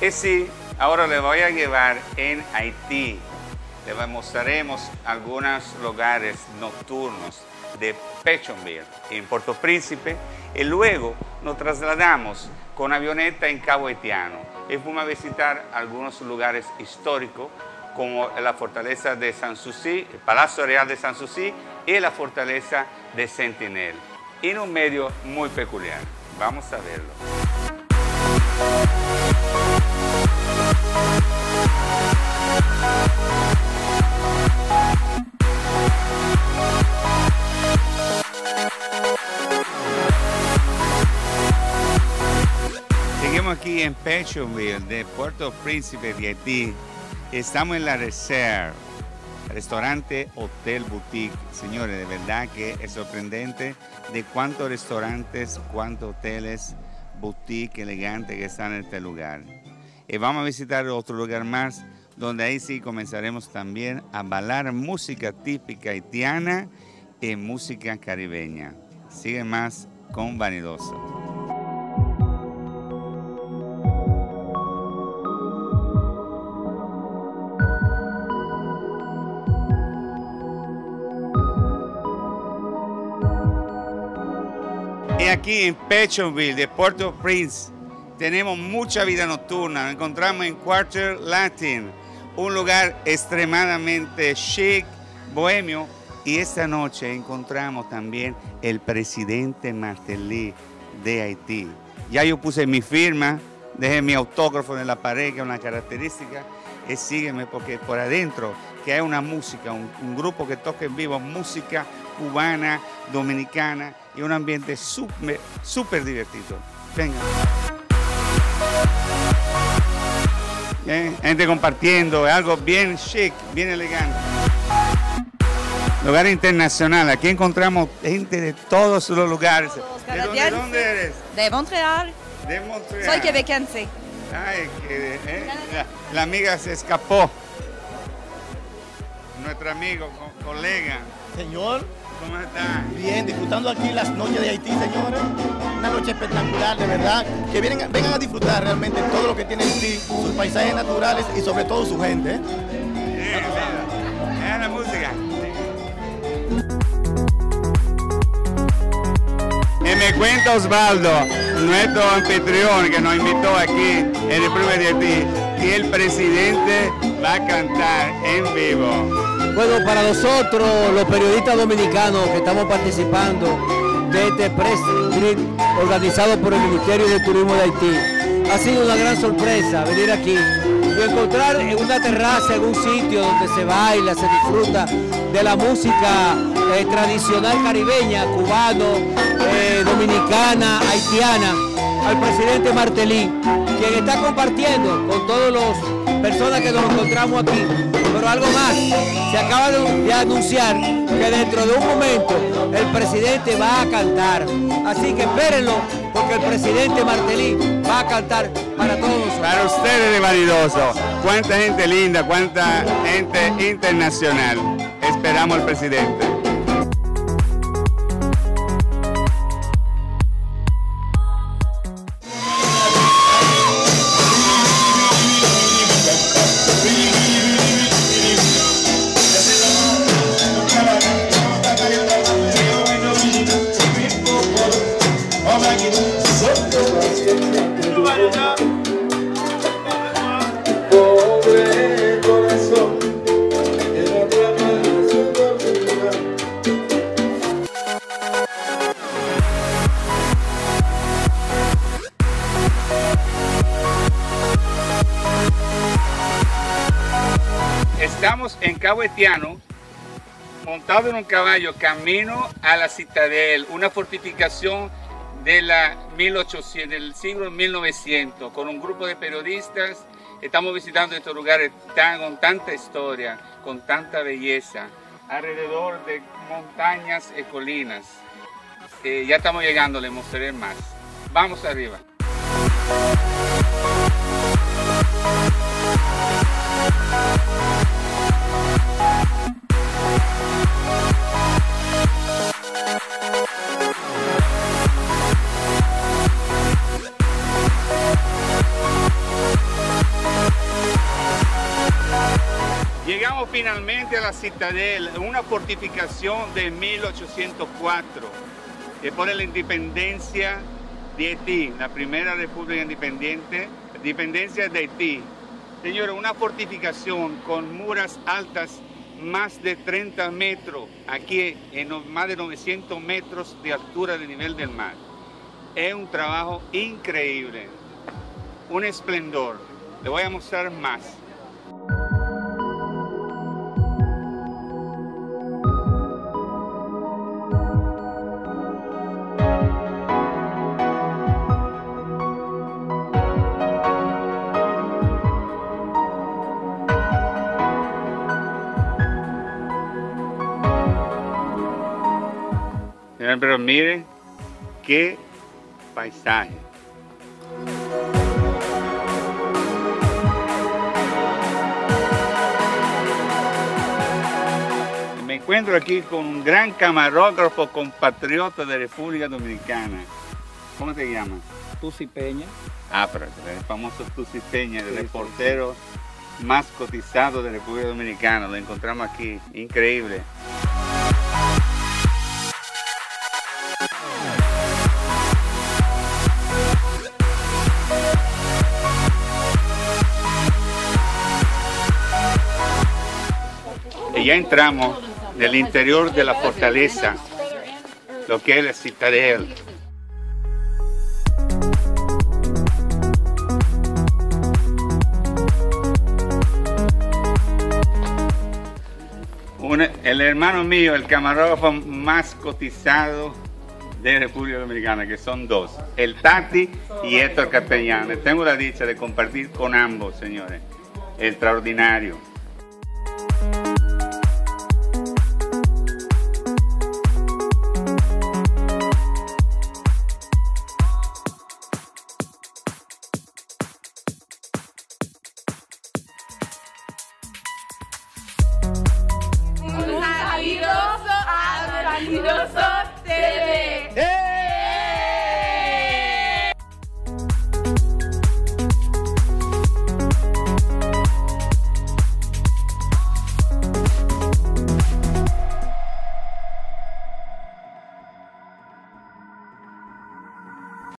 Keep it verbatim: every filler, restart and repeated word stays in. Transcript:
Y sí, ahora les voy a llevar en Haití. Les mostraremos algunos lugares nocturnos de Pétionville, en Puerto Príncipe, y luego nos trasladamos con avioneta en Cabo Haitiano y fuimos a visitar algunos lugares históricos como la fortaleza de Sanssouci, el Palacio Real de Sanssouci y la fortaleza de Sentinel, en un medio muy peculiar. Vamos a verlo. Seguimos aquí en Pétionville, de Puerto Príncipe de Haití. Estamos en la Reserve, restaurante, hotel, boutique. Señores, de verdad que es sorprendente de cuántos restaurantes, cuántos hoteles, boutique elegantes que están en este lugar. Y vamos a visitar otro lugar más, donde ahí sí comenzaremos también a bailar música típica haitiana y música caribeña. Sigue más con Vanidoso. Y aquí en Pétionville, de Port-au-Prince, tenemos mucha vida nocturna. Nos encontramos en Quarter Latin, un lugar extremadamente chic, bohemio. Y esta noche encontramos también el presidente Martelly de Haití. Ya yo puse mi firma, dejé mi autógrafo en la pared, que es una característica. Y sígueme porque por adentro que hay una música, un, un grupo que toca en vivo música cubana, dominicana y un ambiente súper súper divertido. Venga. Bien, gente compartiendo, algo bien chic, bien elegante. Lugar internacional, aquí encontramos gente de todos los lugares. ¿De dónde, ¿De dónde eres? De Montreal. De Montreal. Soy quebequense. Ay, que, eh, la, la amiga se escapó. Nuestro amigo, co colega. Señor. ¿Cómo está? Bien, disfrutando aquí las noches de Haití, señores. Una noche espectacular, de verdad. Que vienen, vengan a disfrutar realmente todo lo que tiene Haití, sus paisajes naturales y sobre todo su gente. ¿eh? Sí, sí. Es la música. Y me cuenta Osvaldo, nuestro anfitrión que nos invitó aquí en el primer de Haití, que el presidente va a cantar en vivo. Bueno, para nosotros, los periodistas dominicanos que estamos participando de este press trip organizado por el Ministerio de Turismo de Haití, ha sido una gran sorpresa venir aquí y encontrar en una terraza, en un sitio donde se baila, se disfruta de la música eh, tradicional caribeña, cubano, eh, dominicana, haitiana, al presidente Martelly, quien está compartiendo con todas las personas que nos encontramos aquí. Pero algo más, se acaba de, de anunciar que dentro de un momento el presidente va a cantar. Así que espérenlo, porque el presidente Martelly va a cantar para todos nosotros. Para ustedes de Vanidoso, cuánta gente linda, cuánta gente internacional. Esperamos al presidente. Estamos en Cabo Haitiano, montado en un caballo, camino a la Citadel, una fortificación de la mil ochocientos, del siglo mil novecientos, con un grupo de periodistas. Estamos visitando estos lugares tan, con tanta historia, con tanta belleza, alrededor de montañas y colinas. Eh, ya estamos llegando, les mostraré más. Vamos arriba. finalmente a la Citadel, una fortificación de mil ochocientos cuatro, que pone la independencia de Haití, la primera república independiente, independencia de Haití. Señores, una fortificación con muras altas más de treinta metros, aquí en más de novecientos metros de altura del nivel del mar. Es un trabajo increíble, un esplendor. Le voy a mostrar más. Pero miren qué paisaje. Me encuentro aquí con un gran camarógrafo compatriota de República Dominicana. ¿Cómo se llama? Tusi Peña. Ah, pero el famoso Tusi Peña, el sí, reportero sí. más cotizado de República Dominicana. Lo encontramos aquí, increíble. Y ya entramos en el interior de la fortaleza, lo que es la Citadel. Una, el hermano mío, el camarógrafo más cotizado de República Dominicana, que son dos, el Tati y Héctor Castellano. Tengo la dicha de compartir con ambos, señores. Extraordinario. Un vanidoso, vanidoso,